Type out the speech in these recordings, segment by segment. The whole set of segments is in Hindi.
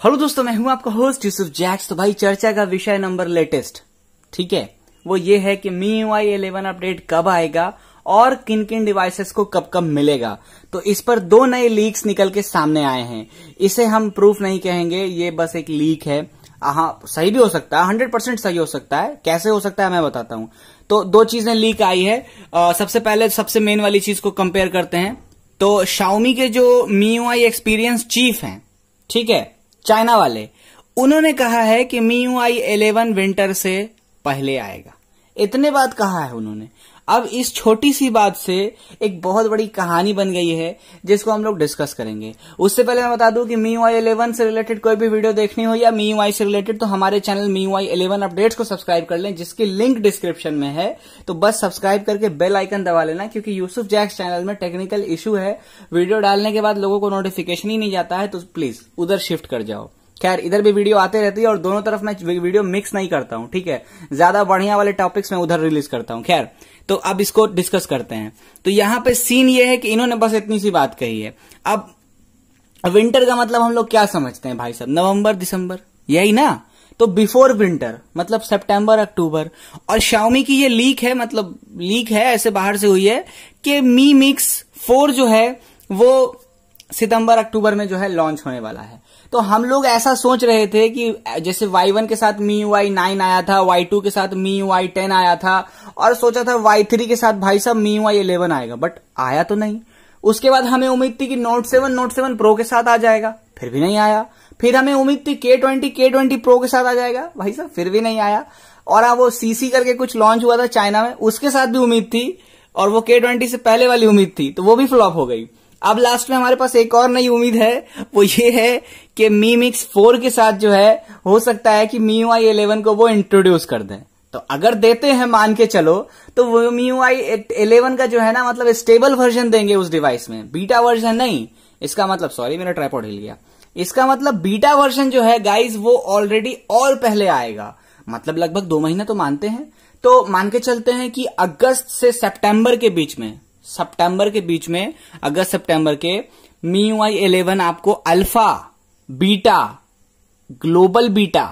हेलो दोस्तों, मैं हूं आपका होस्ट यूसुफ जैक्स। तो भाई चर्चा का विषय नंबर लेटेस्ट, ठीक है, वो ये है कि MIUI 11 अपडेट कब आएगा और किन किन डिवाइसेस को कब कब मिलेगा। तो इस पर दो नए लीक्स निकल के सामने आए हैं। इसे हम प्रूफ नहीं कहेंगे, ये बस एक लीक है। हाँ, सही भी हो सकता है, 100% सही हो सकता है। कैसे हो सकता है मैं बताता हूं। तो दो चीजें लीक आई है। सबसे पहले सबसे मेन वाली चीज को कंपेयर करते हैं। तो Xiaomi के जो MIUI एक्सपीरियंस चीफ हैं, ठीक है, चाइना वाले, उन्होंने कहा है कि MIUI 11 विंटर से पहले आएगा। इतने बात कहा है उन्होंने। अब इस छोटी सी बात से एक बहुत बड़ी कहानी बन गई है जिसको हम लोग डिस्कस करेंगे। उससे पहले मैं बता दूं कि MIUI 11 से रिलेटेड कोई भी वीडियो देखनी हो या MIUI से रिलेटेड, तो हमारे चैनल MIUI 11 अपडेट्स को सब्सक्राइब कर लें, जिसकी लिंक डिस्क्रिप्शन में है। तो बस सब्सक्राइब करके बेल आइकन दबा लेना, क्योंकि यूसुफ जैक्स चैनल में टेक्निकल इशू है। वीडियो डालने के बाद लोगों को नोटिफिकेशन ही नहीं जाता है, तो प्लीज उधर शिफ्ट कर जाओ। खैर, इधर भी वीडियो आते रहती है और दोनों तरफ मैं वीडियो मिक्स नहीं करता हूं, ठीक है। ज्यादा बढ़िया वाले टॉपिक्स मैं उधर रिलीज करता हूं। खैर, तो अब इसको डिस्कस करते हैं। तो यहां पे सीन ये है कि इन्होंने बस इतनी सी बात कही है। अब विंटर का मतलब हम लोग क्या समझते हैं भाई साहब? नवंबर दिसंबर, यही ना? तो बिफोर विंटर मतलब सितंबर अक्टूबर। और Xiaomi की ये लीक है, मतलब लीक है, ऐसे बाहर से हुई है कि Mi Mix 4 जो है वो सितंबर अक्टूबर में जो है लॉन्च होने वाला है। तो हम लोग ऐसा सोच रहे थे कि जैसे Y1 के साथ MIUI 9 आया था, Y2 के साथ MIUI 10 आया था, और सोचा था Y3 के साथ भाई साहब MIUI 11 आएगा, बट आया तो नहीं। उसके बाद हमें उम्मीद थी कि Note 7 Pro के साथ आ जाएगा, फिर भी नहीं आया। फिर हमें उम्मीद थी K20 Pro के साथ आ जाएगा, भाई साहब फिर भी नहीं आया। और वो CC करके कुछ लॉन्च हुआ था चाइना में, उसके साथ भी उम्मीद थी, और वो K20 से पहले वाली उम्मीद थी, तो वो भी फ्लॉप हो गई। अब लास्ट में हमारे पास एक और नई उम्मीद है, वो ये है कि Mi Mix 4 के साथ जो है हो सकता है कि MIUI 11 को वो इंट्रोड्यूस कर दें। तो अगर देते हैं, मान के चलो, तो वो MIUI 11 का जो है ना, मतलब स्टेबल वर्जन देंगे उस डिवाइस में, बीटा वर्जन नहीं। इसका मतलब, सॉरी मेरा ट्राइपॉड हिल गया, इसका मतलब बीटा वर्जन जो है गाइज वो ऑलरेडी और पहले आएगा। मतलब लगभग 2 महीने तो मानते हैं। तो मान के चलते हैं कि अगस्त से सितंबर के बीच में, अगस्त सितंबर के MIUI 11 आपको alpha, beta, global beta,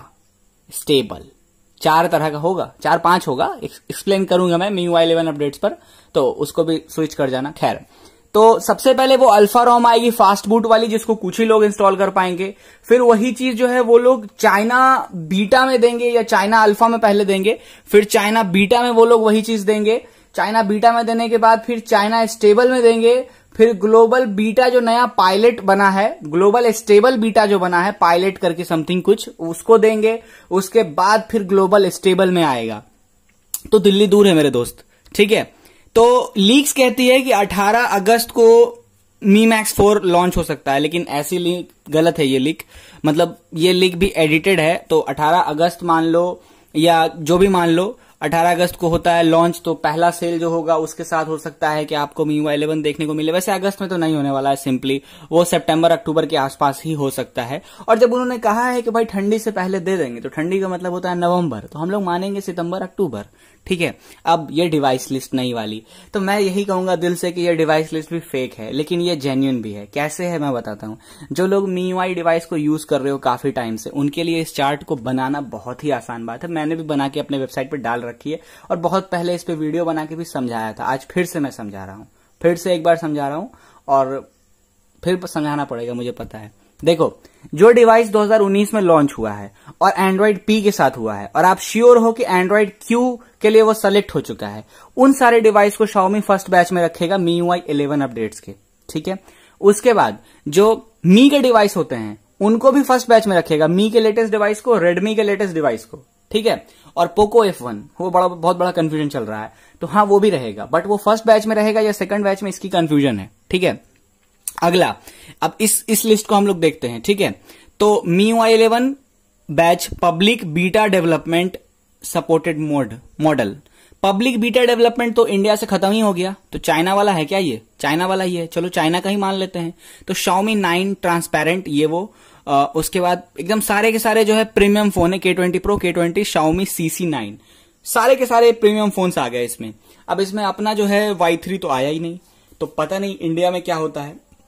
stable 4 तरह का होगा, 4-5 होगा। एक्सप्लेन करूंगा मैं MIUI 11 अपडेट्स पर, तो उसको भी स्विच कर जाना। खैर, तो सबसे पहले वो अल्फा रोम आएगी, फास्ट बूट वाली, जिसको कुछ ही लोग इंस्टॉल कर पाएंगे। फिर वही चीज जो है वो लोग चाइना बीटा में देंगे या चाइना अल्फा में पहले देंगे, फिर चाइना बीटा में वो लोग वही चीज देंगे। चाइना बीटा में देने के बाद फिर चाइना स्टेबल में देंगे। फिर ग्लोबल बीटा जो नया पायलट बना है, ग्लोबल स्टेबल बीटा जो बना है, पायलट करके समथिंग कुछ, उसको देंगे। उसके बाद फिर ग्लोबल स्टेबल में आएगा। तो दिल्ली दूर है मेरे दोस्त, ठीक है। तो लीक्स कहती है कि 18 अगस्त को Mi Max 4 लॉन्च हो सकता है, लेकिन ऐसी लीक गलत है। ये लीक, मतलब ये लीक भी एडिटेड है। तो 18 अगस्त मान लो, या जो भी मान लो, 18 अगस्त को होता है लॉन्च। तो पहला सेल जो होगा उसके साथ हो सकता है कि आपको MIUI 11 देखने को मिले। वैसे अगस्त में तो नहीं होने वाला है, सिंपली वो सितंबर अक्टूबर के आसपास ही हो सकता है। और जब उन्होंने कहा है कि भाई ठंडी से पहले दे देंगे, तो ठंडी का मतलब होता है नवंबर, तो हम लोग मानेंगे सितंबर अक्टूबर, ठीक है। अब ये डिवाइस लिस्ट नई वाली, तो मैं यही कहूंगा दिल से कि ये डिवाइस लिस्ट भी फेक है, लेकिन ये जेन्युइन भी है। कैसे है मैं बताता हूं। जो लोग MIUI डिवाइस को यूज कर रहे हो काफी टाइम से, उनके लिए इस चार्ट को बनाना बहुत ही आसान बात है। मैंने भी बना के अपने वेबसाइट पर डाल रखी है, और बहुत पहले इस पे वीडियो बना के भी समझाया था। आज फिर से मैं समझा रहा हूं, फिर से एक बार समझा रहा हूं, और फिर समझाना पड़ेगा, मुझे पता है। देखो, जो डिवाइस 2019 में लॉन्च हुआ है और एंड्रॉइड P के साथ हुआ है, और आप श्योर हो कि एंड्रॉइड Q के लिए वो सेलेक्ट हो चुका है, उन सारे डिवाइस को Xiaomi फर्स्ट बैच में रखेगा MIUI 11 अपडेट्स के, ठीक है। उसके बाद जो Mi के डिवाइस होते हैं उनको भी फर्स्ट बैच में रखेगा, Mi के लेटेस्ट डिवाइस को, Redmi के लेटेस्ट डिवाइस को, ठीक है। और Poco F1, वो बहुत बड़ा कंफ्यूजन चल रहा है, तो हाँ वो भी रहेगा, बट वो फर्स्ट बैच में रहेगा या सेकंड बैच में, इसकी कंफ्यूजन है, ठीक है। अगला, अब इस लिस्ट को हम लोग देखते हैं, ठीक है। तो MIUI 11 batch public beta development supported model. Public beta development तो इंडिया से खत्म ही हो गया, तो चाइना वाला है क्या? ये चाइना वाला ही है, चलो चाइना का ही मान लेते हैं। तो Xiaomi 9 ट्रांसपेरेंट, ये वो। उसके बाद एकदम सारे के सारे जो है प्रीमियम फोन है, K20 Pro, K20, Xiaomi CC9, सारे के सारे प्रीमियम फोन्स आ गए इसमें। अब इसमें अपना जो है Y3 तो आया ही नहीं, तो पता नहीं इंडिया में क्या होता है।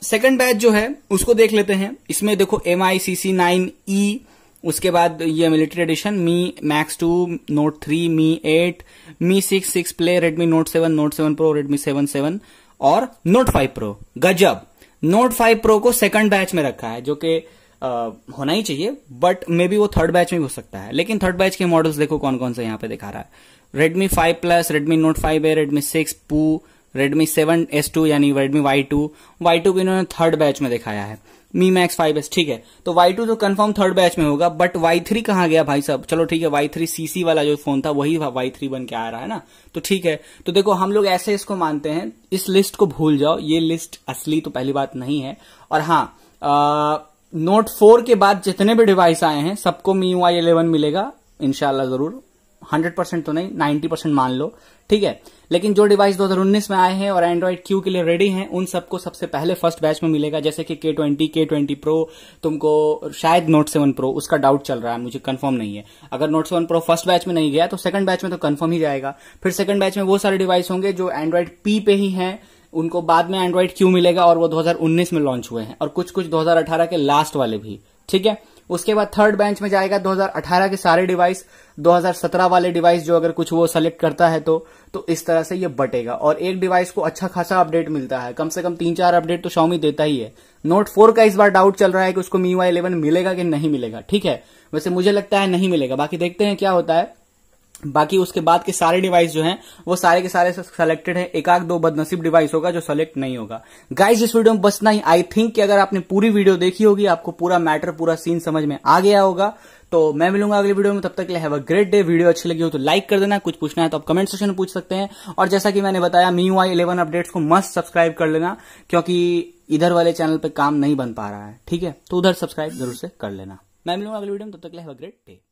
सेकंड बैच जो है उसको देख लेते हैं। इसमें देखो MI CC9E, उसके बाद ये military edition Mi Max 2, note 3, Mi 8, Mi 6 play, Redmi note 7, note 7 pro, Redmi 7 और नोट 5 प्रो। गजब, नोट 5 प्रो को सेकंड बैच में रखा है, जो कि होना ही चाहिए, बट मे बी वो थर्ड बैच में भी हो सकता है। लेकिन थर्ड बैच के मॉडल्स देखो कौन कौन से यहाँ पे दिखा रहा है। Redmi 5 plus, Redmi note 5A, Redmi 6 pro, Redmi 7S2 यानी रेडमी Y2 को इन्होंने थर्ड बैच में दिखाया है। मी मैक्स 5S, ठीक है, तो Y2 तो कंफर्म थर्ड बैच में होगा, बट Y3 कहाँ गया भाई साहब? चलो ठीक है, Y3 CC वाला जो फोन था वही Y3 बन के आ रहा है ना, तो ठीक है। तो देखो हम लोग ऐसे इसको मानते हैं, इस लिस्ट को भूल जाओ, ये लिस्ट असली तो पहली बात नहीं है। और हाँ, नोट 4 के बाद जितने भी डिवाइस आए हैं सबको MIUI 11 मिलेगा इंशाल्लाह जरूर, 100% तो नहीं, 90% मान लो, ठीक है। लेकिन जो डिवाइस 2019 में आए हैं और एंड्रॉइड Q के लिए रेडी हैं, उन सबको सबसे पहले फर्स्ट बैच में मिलेगा। जैसे कि K20 प्रो तुमको शायद नोट 7 प्रो, उसका डाउट चल रहा है, मुझे कंफर्म नहीं है। अगर नोट 7 प्रो फर्स्ट बैच में नहीं गया तो सेकंड बैच में तो कंफर्म ही जाएगा। फिर सेकंड बैच में वो सारे डिवाइस होंगे जो एंड्रॉइड P पे ही हैं, उनको बाद में एंड्रॉइड Q मिलेगा और वो 2019 में लॉन्च हुए हैं, और कुछ 2018 के लास्ट वाले भी, ठीक है। उसके बाद थर्ड बेंच में जाएगा 2018 के सारे डिवाइस, 2017 वाले डिवाइस जो अगर कुछ वो सेलेक्ट करता है तो इस तरह से ये बटेगा। और एक डिवाइस को अच्छा खासा अपडेट मिलता है, कम से कम 3-4 अपडेट तो Xiaomi देता ही है। नोट 4 का इस बार डाउट चल रहा है कि उसको MIUI 11 मिलेगा कि नहीं मिलेगा, ठीक है। वैसे मुझे लगता है नहीं मिलेगा, बाकी देखते हैं क्या होता है। बाकी उसके बाद के सारे डिवाइस जो हैं वो सारे के सारे सेलेक्टेड हैं, एक आध दो बदनसीब डिवाइस होगा जो सेलेक्ट नहीं होगा। गाइस इस वीडियो में बस नहीं, आई थिंक कि अगर आपने पूरी वीडियो देखी होगी, आपको पूरा मैटर, पूरा सीन समझ में आ गया होगा। तो मैं मिलूंगा अगली वीडियो में, तब तक के लिए have a great day. Video अच्छी लगी हो तो लाइक कर देना, कुछ पूछना है तो आप कमेंट सेक्शन में पूछ सकते हैं। और जैसा कि मैंने बताया, MIUI 11 अपडेट्स को मस्ट सब्सक्राइब कर लेना, क्योंकि इधर वाले चैनल पे काम नहीं बन पा रहा है, ठीक है, तो उधर सब्सक्राइब जरूर से कर लेना। मैं मिलूंगा अगली वीडियो में, तब तक के लिए हैव अ ग्रेट डे।